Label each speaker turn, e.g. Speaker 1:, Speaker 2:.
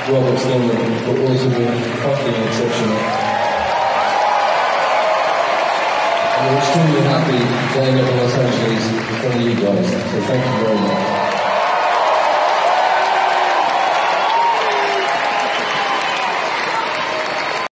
Speaker 1: Robert Stillman, but also been fucking exceptional. And we're extremely happy to end up in Los Angeles in front of you guys, so thank you very much.